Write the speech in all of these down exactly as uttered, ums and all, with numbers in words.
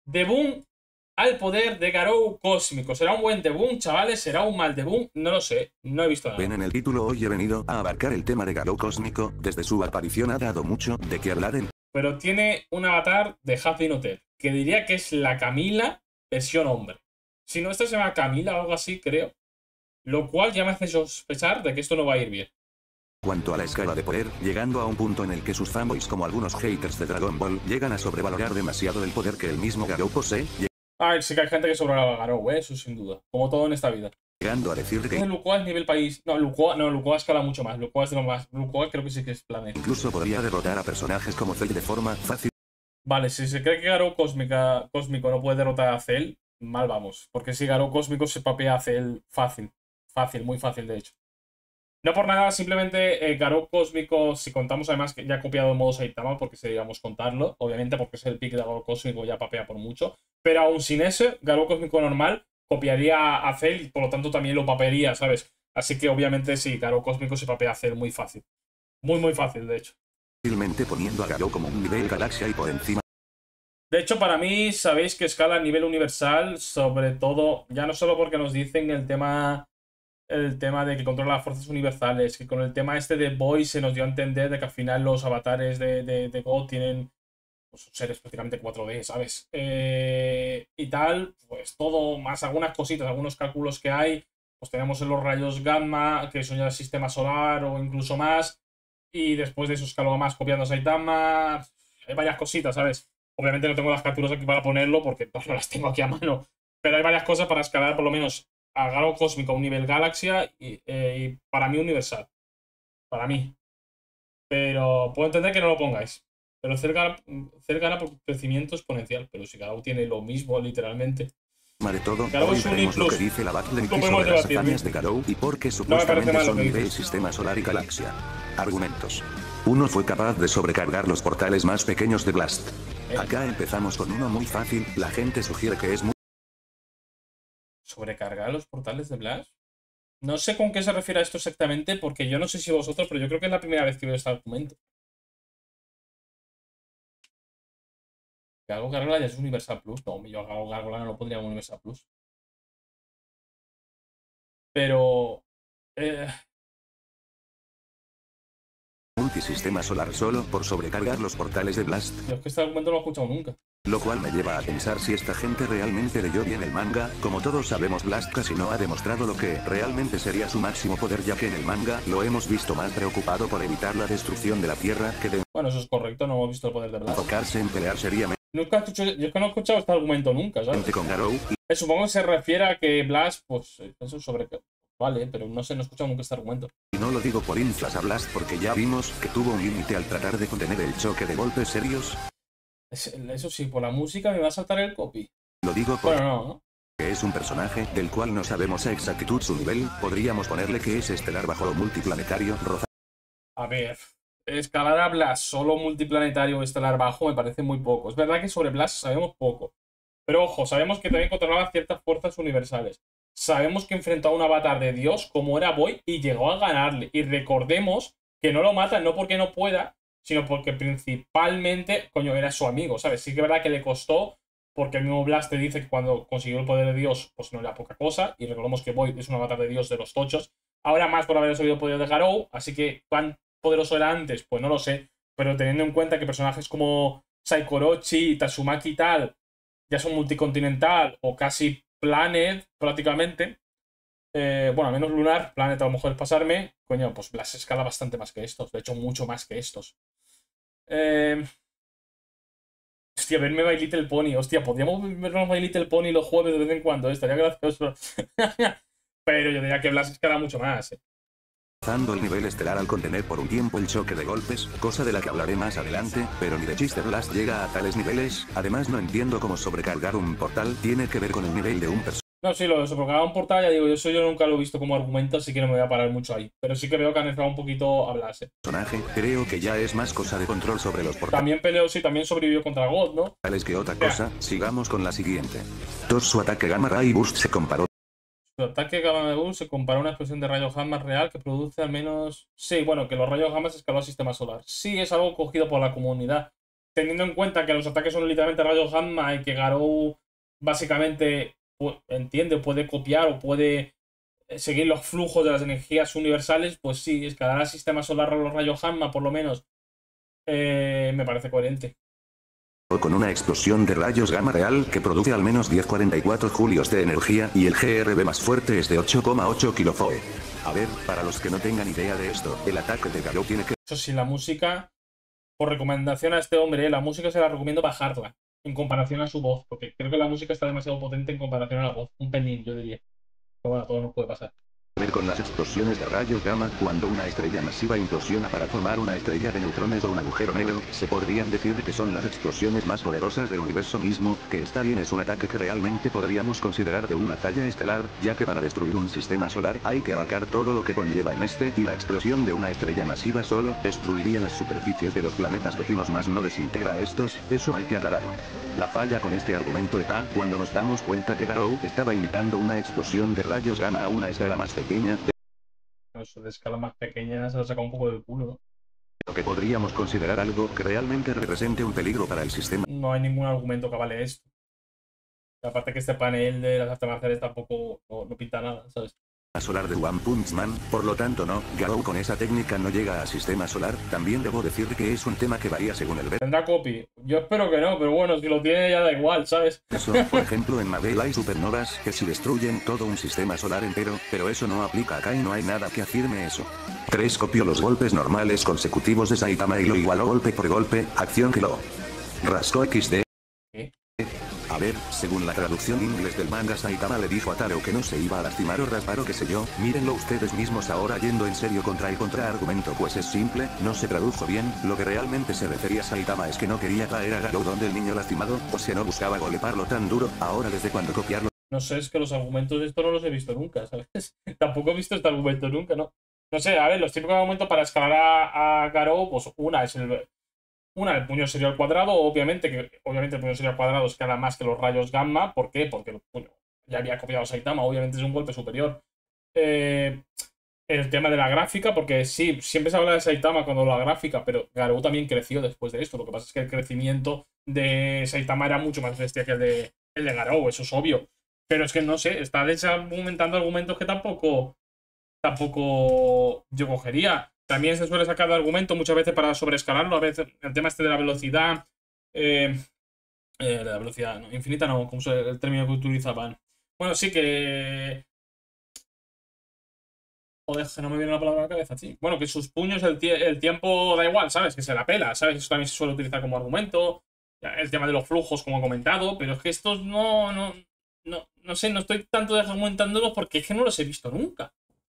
Debut al poder de Garou cósmico. ¿Será un buen debut, chavales? ¿Será un mal debut? No lo sé. No he visto nada. Ven, en el título hoy he venido a abarcar el tema de Garou cósmico. Desde su aparición ha dado mucho de qué hablar en... Pero tiene un avatar de Hazbin Hotel, que diría que es la Camila versión hombre. Si no, esta se llama Camila o algo así, creo. Lo cual ya me hace sospechar de que esto no va a ir bien. Cuanto a la escala de poder, llegando a un punto en el que sus fanboys como algunos haters de Dragon Ball llegan a sobrevalorar demasiado el poder que el mismo Garou posee, A ver, sí que hay gente que sobrevalora a Garou, ¿eh? Eso sin duda. Como todo en esta vida. llegando a decir que Entonces, Lucoa es nivel país. No, Lucoa, no, Lucoa escala mucho más. Lucoa es de lo más. Lucoa creo que sí que es planeta. incluso podría derrotar a personajes como Cell de forma fácil. Vale, si se cree que Garou cósmica, cósmico no puede derrotar a Cell, mal vamos. Porque si Garou cósmico se papea a Cell fácil. Fácil, muy fácil de hecho. No por nada, simplemente eh, Garou cósmico, si contamos además que ya ha copiado en modo Saitama, porque seríamos contarlo, obviamente porque es el pick de Garou cósmico, ya papea por mucho. Pero aún sin ese, Garou cósmico normal copiaría a Cell y por lo tanto también lo papearía, ¿sabes? Así que obviamente sí, Garou cósmico se papea a Cell muy fácil. Muy, muy fácil, de hecho. Fácilmente poniendo a Garou como un nivel galaxia y por encima. De hecho, para mí, sabéis que escala a nivel universal, sobre todo, ya no solo porque nos dicen el tema... El tema de que controla las fuerzas universales, que con el tema este de Boy se nos dio a entender de que al final los avatares de, de, de God tienen pues, seres prácticamente cuatro D, ¿sabes? Eh, y tal, pues todo, más algunas cositas, algunos cálculos que hay, pues tenemos en los rayos gamma, que son ya el sistema solar o incluso más, y después de eso escaló más copiando Saitama, hay varias cositas, ¿sabes? Obviamente no tengo las capturas aquí para ponerlo porque no las tengo aquí a mano, pero hay varias cosas para escalar por lo menos a Garou cósmico a un nivel galaxia y, eh, y para mí universal. Para mí. Pero puedo entender que no lo pongáis. Pero Cell gana, Cell gana por crecimiento exponencial. Pero si Garou tiene lo mismo, literalmente. De todo, Garou hoy es un veremos lo que plus. dice la Battle Lo podemos sobre las debatir, hazañas ¿sí? de Garou y por qué No me parece supuestamente mal lo son que nivel dices. sistema solar y galaxia. Argumentos. Uno fue capaz de sobrecargar los portales más pequeños de Blast. Acá empezamos con uno muy fácil, la gente sugiere que es muy... ¿Sobrecargar los portales de Blast? No sé con qué se refiere a esto exactamente, porque yo no sé si vosotros, pero yo creo que es la primera vez que veo este argumento. Garou Gargola ya es Universal Plus. No, yo a Garou Gargola no lo pondría en Universal Plus. Pero... Eh, multisistema solar solo por sobrecargar los portales de Blast. yo es que este argumento no lo he escuchado nunca. Lo cual me lleva a pensar si esta gente realmente leyó bien el manga. Como todos sabemos, Blast casi no ha demostrado lo que realmente sería su máximo poder, ya que en el manga lo hemos visto más preocupado por evitar la destrucción de la Tierra que de Bueno, eso es correcto, no hemos visto el poder de Blast. enfocarse en pelear seriamente Nunca he escuchado, yo es que no he escuchado este argumento nunca, ¿sabes? con Garou. Eh, Supongo que se refiere a que Blast, pues, eh, eso sobre... Vale, pero no sé, no he escuchado nunca este argumento. Y no lo digo por inflas a Blast porque ya vimos que tuvo un límite al tratar de contener el choque de golpes serios. Es- Eso sí, por la música me va a saltar el copy. Lo digo porque Bueno, no, ¿no? es un personaje del cual no sabemos a exactitud su nivel. Podríamos ponerle que es estelar bajo lo multiplanetario, roza A ver, escalar a Blast solo multiplanetario o estelar bajo me parece muy poco. Es verdad que sobre Blast sabemos poco. Pero ojo, sabemos que también controlaba ciertas fuerzas universales. Sabemos que enfrentó a un avatar de Dios como era Boy y llegó a ganarle. Y recordemos que no lo matan no porque no pueda, sino porque principalmente, coño, era su amigo, ¿sabes? Sí que es verdad que le costó, porque el mismo Blast te dice que cuando consiguió el poder de Dios, pues no era poca cosa. Y recordemos que Boy es un avatar de Dios de los tochos. Ahora más por haber subido el poder de Garou, así que cuán poderoso era antes, pues no lo sé. Pero teniendo en cuenta que personajes como Saikorochi, Tatsumaki y tal ya son multicontinental o casi Planet prácticamente. Eh, bueno, al menos Lunar, Planet a lo mejor es pasarme. Coño, pues Blast escala bastante más que estos. De hecho, mucho más que estos. Eh... Hostia, verme My Little Pony. Hostia, podríamos vernos My Little Pony los jueves de vez en cuando. Estaría gracioso. Pero yo diría que Blast escala mucho más. Eh. Rozando el nivel estelar al contener por un tiempo el choque de golpes, cosa de la que hablaré más adelante, pero ni de chiste Blast llega a tales niveles. Además no entiendo cómo sobrecargar un portal tiene que ver con el nivel de un personaje. No, sí, lo de sobrecargar un portal, ya digo, yo eso yo nunca lo he visto como argumento, así que no me voy a parar mucho ahí. Pero sí que veo que han entrado un poquito a Blast. Eh. Creo que ya es más cosa de control sobre los portales. También peleó, sí, también sobrevivió contra God, ¿no? Tales que otra cosa. Sigamos con la siguiente. Dos su ataque Gamma Ray Burst se comparó. Su ataque Gamma Burst se compara a una explosión de rayos gamma real que produce al menos... Sí, bueno, que los rayos gamma se escaló al sistema solar. Sí, es algo cogido por la comunidad. teniendo en cuenta que los ataques son literalmente rayos gamma y que Garou básicamente pu- entiende, puede copiar o puede eh, seguir los flujos de las energías universales, pues sí, escalar al sistema solar a los rayos gamma, por lo menos, eh, me parece coherente. Con una explosión de rayos gamma real que produce al menos diez coma cuarenta y cuatro julios de energía y el G R B más fuerte es de ocho coma ocho kilofoe. A ver, para los que no tengan idea de esto, el ataque de Garou tiene que... Eso sí, la música, por recomendación a este hombre, eh, la música se la recomiendo bajarla en comparación a su voz, porque creo que la música está demasiado potente en comparación a la voz. Un pelín, yo diría. Pero bueno, todo nos puede pasar. ver con las explosiones de rayos gamma, cuando una estrella masiva implosiona para formar una estrella de neutrones o un agujero negro, se podrían decir que son las explosiones más poderosas del universo mismo, que está bien, es un ataque que realmente podríamos considerar de una talla estelar, ya que para destruir un sistema solar hay que abarcar todo lo que conlleva en este, y la explosión de una estrella masiva solo destruiría las superficies de los planetas vecinos más no desintegra a estos, eso hay que aclararlo. La falla con este argumento está cuando nos damos cuenta que Garou estaba imitando una explosión de rayos gamma a una escala más pequeña, de Eso de escala más pequeña se lo saca un poco del culo, ¿no? lo que podríamos considerar algo que realmente represente un peligro para el sistema No hay ningún argumento que avale esto. Aparte que este panel de las artes marciales tampoco no, no pinta nada, ¿sabes? solar de One Punch Man, por lo tanto no, Garou con esa técnica no llega a sistema solar, también debo decir que es un tema que varía según el ver. ¿Tendrá copy? Yo espero que no, pero bueno, si lo tiene ya da igual, ¿sabes? Eso, por ejemplo en Mabel hay supernovas que si destruyen todo un sistema solar entero, pero eso no aplica acá y no hay nada que afirme eso. tres copió los golpes normales consecutivos de Saitama y lo igualó golpe por golpe, acción que lo rascó equis de. ¿Qué? A ver, según la traducción inglés del manga, Saitama le dijo a Taro que no se iba a lastimar o raspar o qué sé yo, mírenlo ustedes mismos ahora yendo en serio contra el contraargumento, pues es simple, no se tradujo bien, lo que realmente se refería Saitama es que no quería caer a Garou donde el niño lastimado, o sea no buscaba golpearlo tan duro, ahora desde cuando copiarlo. No sé, es que los argumentos de esto no los he visto nunca, ¿sabes? Tampoco he visto este argumento nunca, ¿no? No sé, a ver, los típicos argumentos para escalar a, a Garou, pues una es el... Una, el puño sería al cuadrado, obviamente, que obviamente el puño sería al cuadrado escala más que los rayos gamma. ¿Por qué? Porque el puño ya había copiado a Saitama, obviamente es un golpe superior. Eh, el tema de la gráfica, porque sí, siempre se habla de Saitama cuando la gráfica, pero Garou también creció después de esto. Lo que pasa es que el crecimiento de Saitama era mucho más bestia que el de, el de Garou, eso es obvio. Pero es que no sé, está argumentando argumentos que tampoco, tampoco yo cogería. También se suele sacar de argumento muchas veces para sobreescalarlo. A veces el tema este de la velocidad. Eh, eh, la velocidad no, infinita, no, como es el término que utilizaban. Bueno, sí que. Joder, que no me viene la palabra a la cabeza, sí. Bueno, que sus puños, el, tie el tiempo da igual, ¿sabes? Que se la pela, ¿sabes? Eso también se suele utilizar como argumento. El tema de los flujos, como he comentado. Pero es que estos no. No, no, no sé, no estoy tanto argumentándolos porque es que no los he visto nunca.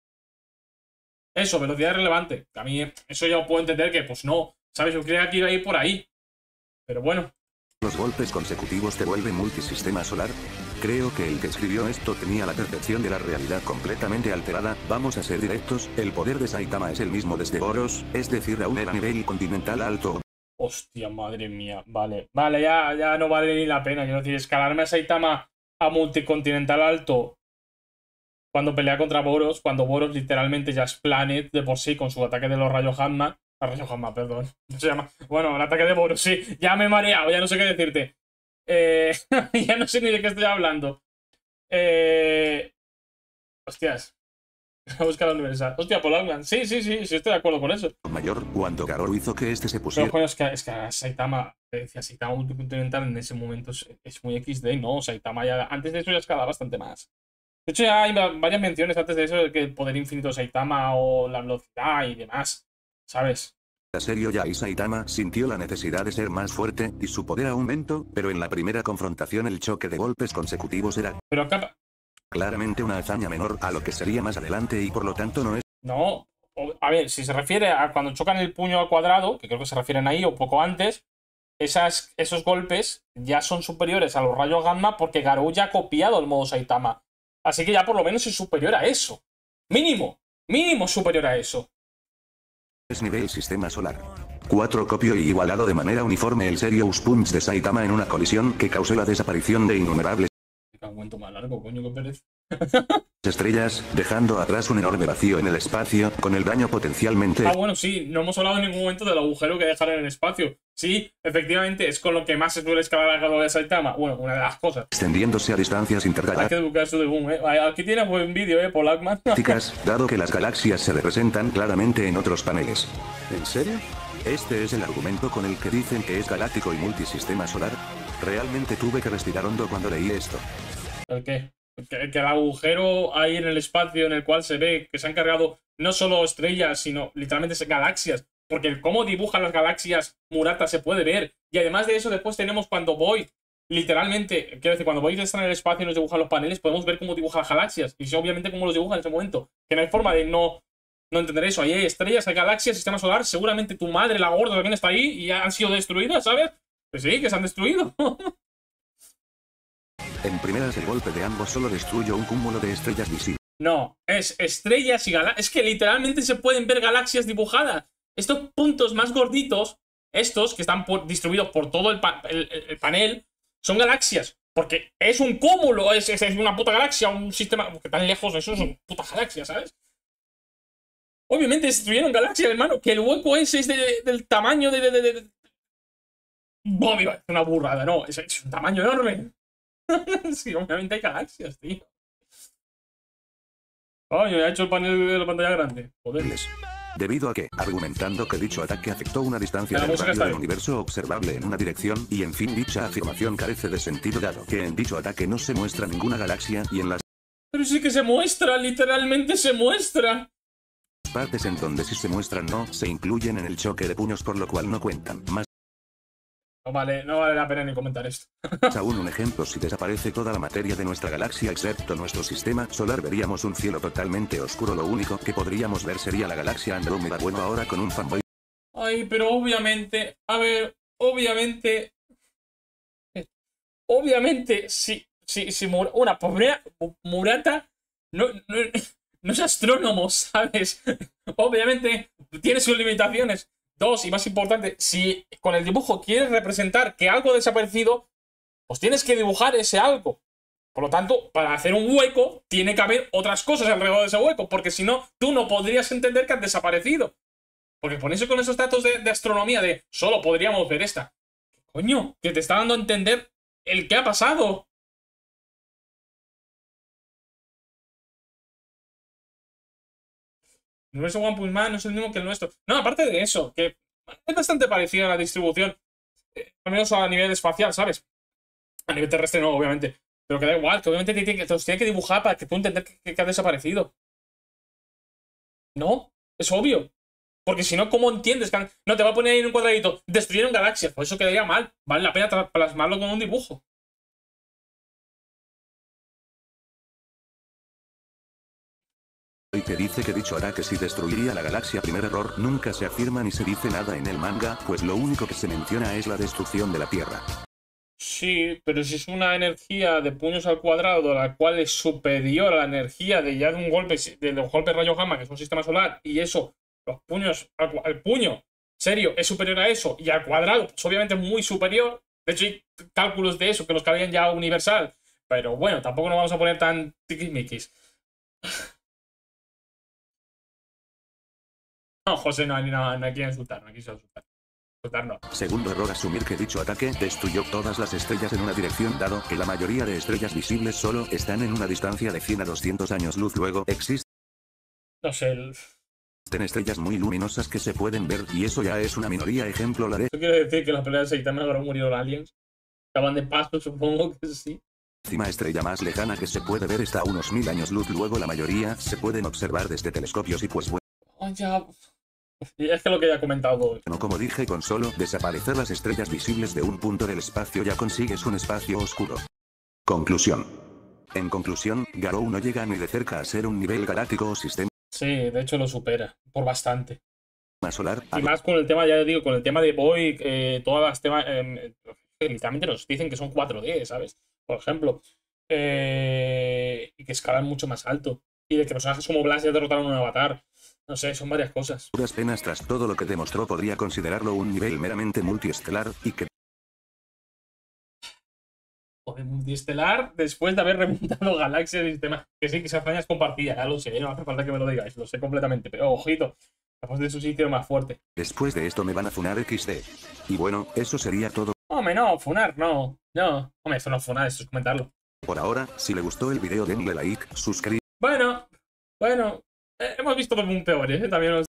Eso, velocidad relevante. A mí eso ya puedo entender que, pues no, ¿sabes? Yo creía que iba a ir por ahí. Pero bueno. Los golpes consecutivos te vuelven multisistema solar. Creo que el que escribió esto tenía la percepción de la realidad completamente alterada. Vamos a ser directos, el poder de Saitama es el mismo desde Boros, es decir, aún era nivel continental alto. Hostia, madre mía. Vale, vale, ya, ya no vale ni la pena. Quiero decir, escalarme a Saitama a multicontinental alto cuando pelea contra Boros, cuando Boros literalmente ya es Planet de por sí con su ataque de los rayos gamma. Ah, rayos gamma, perdón. No se llama. Bueno, el ataque de Boros, sí. Ya me he mareado, ya no sé qué decirte. Eh, ya no sé ni de qué estoy hablando. Eh... Hostias. Voy a buscar la universal. Hostia, Paul Outland. Sí, sí, sí, sí, estoy de acuerdo con eso. Mayor, cuando Garou hizo que este se pusiera. Pero coño, es que, es que a Saitama, decía Saitama multicontinental en ese momento es, es muy equis de, ¿no? Saitama ya. Antes de eso ya escala bastante más. De hecho, ya hay varias menciones antes de eso de que el poder infinito de Saitama o la velocidad y demás, ¿sabes? En serio, ya y Saitama sintió la necesidad de ser más fuerte, y su poder aumentó, pero en la primera confrontación el choque de golpes consecutivos era Pero acá... claramente una hazaña menor a lo que sería más adelante y por lo tanto no es... No, a ver, si se refiere a cuando chocan el puño al cuadrado, que creo que se refieren ahí o poco antes, esas, esos golpes ya son superiores a los rayos gamma porque Garou ya ha copiado el modo Saitama. Así que ya por lo menos es superior a eso. Mínimo, mínimo superior a eso. Es nivel sistema solar. cuatro copió y igualado de manera uniforme el Serious Punch de Saitama en una colisión que causó la desaparición de innumerables... Qué cuento más largo, coño, qué pereza. estrellas, dejando atrás un enorme vacío en el espacio, con el daño potencialmente... Ah, bueno, sí, no hemos hablado en ningún momento del agujero que dejaron en el espacio. Sí, efectivamente, es con lo que más se suele escalar la galaxia de Saitama. Bueno, una de las cosas. extendiéndose a distancias Hay que intergalácticas, educar su de boom, ¿eh? Aquí tienes buen vídeo, ¿eh? Polakman. dado que las galaxias se representan claramente en otros paneles. ¿En serio? Este es el argumento con el que dicen que es galáctico y multisistema solar. Realmente tuve que respirar hondo cuando leí esto. ¿El qué? Que, que el agujero ahí en el espacio en el cual se ve que se han cargado no solo estrellas, sino literalmente galaxias. Porque cómo dibujan las galaxias Murata se puede ver. Y además de eso, después tenemos cuando Void, literalmente, quiero decir, cuando Void está en el espacio y nos dibuja los paneles, podemos ver cómo dibuja las galaxias. Y obviamente cómo los dibuja en ese momento. Que no hay forma de no, no entender eso. Ahí hay estrellas, hay galaxias, sistema solar. Seguramente tu madre, la gorda, también está ahí y han sido destruidas, ¿sabes? Pues sí, que se han destruido. En primeras, el golpe de ambos solo destruyó un cúmulo de estrellas visibles. No, es estrellas y galaxias. Es que literalmente se pueden ver galaxias dibujadas. Estos puntos más gorditos, estos que están por, distribuidos por todo el, pa el, el, panel, son galaxias. Porque es un cúmulo, es, es, es una puta galaxia, un sistema... Porque tan lejos, eso son putas galaxias, ¿sabes? Obviamente destruyeron galaxias, hermano. Que el hueco ese es de, de, del tamaño de... de, de, de... Buah, iba a decir una burrada, no. Es, es un tamaño enorme. Sí, obviamente hay galaxias, tío. Coño, ya he hecho el panel de la pantalla grande. Joder. Debido a que, argumentando que dicho ataque afectó una distancia del radio del universo observable en una dirección, y en fin dicha afirmación carece de sentido dado que en dicho ataque no se muestra ninguna galaxia y en las Pero sí que se muestra, literalmente se muestra. partes en donde sí se muestran no se incluyen en el choque de puños, por lo cual no cuentan. Más No vale, no vale la pena ni comentar esto. aún un ejemplo, si desaparece toda la materia de nuestra galaxia excepto nuestro sistema solar, veríamos un cielo totalmente oscuro. Lo único que podríamos ver sería la galaxia Andrómeda. Bueno, ahora con un fanboy. Ay, pero obviamente, a ver, obviamente, obviamente, si, si, si Mur una pobre Murata no, no, no es astrónomo, ¿sabes? Obviamente tiene sus limitaciones. Dos, y más importante, si con el dibujo quieres representar que algo ha desaparecido, pues tienes que dibujar ese algo. Por lo tanto, para hacer un hueco, tiene que haber otras cosas alrededor de ese hueco, porque si no, tú no podrías entender que han desaparecido. Porque ponerse con esos datos de, de astronomía de solo podríamos ver esta. Coño, que te está dando a entender el que ha pasado. El universo One Punch Man no es el mismo que el nuestro. No, aparte de eso, que es bastante parecida a la distribución. Eh, al menos a nivel espacial, ¿sabes? A nivel terrestre no, obviamente. Pero que da igual, que obviamente te, te, te los tiene que dibujar para que tú entendas que, que ha desaparecido. No, es obvio. Porque si no, ¿cómo entiendes? Que han... No, te va a poner ahí en un cuadradito. Destruyeron galaxias. Por eso quedaría mal. Vale la pena plasmarlo con un dibujo. Y que dice que dicho ataque sí destruiría la galaxia. Primer error, nunca se afirma ni se dice nada en el manga, pues lo único que se menciona es la destrucción de la Tierra. Sí, pero si es una energía de puños al cuadrado, la cual es superior a la energía de ya de un golpe, de los golpes rayo gamma, que es un sistema solar, y eso, los puños, al, al puño, serio, es superior a eso, y al cuadrado, pues obviamente es muy superior. De hecho, hay cálculos de eso que los cabían ya universal. Pero bueno, tampoco nos vamos a poner tan tiquismiquis. No, José, no, no, no hay que insultar, no hay que insultar. Insultar no. Segundo error, asumir que dicho ataque destruyó todas las estrellas en una dirección, dado que la mayoría de estrellas visibles solo están en una distancia de cien a doscientos años luz. Luego, existen No sé, el... estrellas muy luminosas que se pueden ver, y eso ya es una minoría. Ejemplo, la de... ¿Eso quiere decir que las peleas de Saitama habrán murido los aliens? Acaban de paso, supongo que sí. La estrella más lejana que se puede ver está a unos mil años luz. Luego la mayoría se pueden observar desde telescopios y pues bueno. Oh, ya... Es que lo que ya he comentado. No, como dije, con solo desaparecer las estrellas visibles de un punto del espacio ya consigues un espacio oscuro. Conclusión. En conclusión, Garou no llega ni de cerca a ser un nivel galáctico o sistema Sí, de hecho lo supera, por bastante. solar. Y más con el tema, ya digo, con el tema de Boy, eh, todas las temas, eh, literalmente nos dicen que son cuatro D, ¿sabes? Por ejemplo. Eh, y que escalan mucho más alto. Y de que personajes como Blast ya derrotaron un avatar. No sé, son varias cosas. Duras penas tras todo lo que demostró podría considerarlo un nivel meramente multiestelar, y que Joder, multiestelar después de haber remontado galaxias y sistemas. Que sí, que esa hazaña es compartida, ya lo sé, no hace falta que me lo digáis, lo sé completamente. Pero ojito, estamos de su sitio más fuerte. Después de esto me van a funar equis de. Y bueno, eso sería todo. Hombre, no, funar, no. No. Hombre, esto no es funar, esto es comentarlo. Por ahora, si le gustó el video denle like, suscríbete. Bueno, bueno. Eh, hemos visto todo muy peores, ¿eh? También os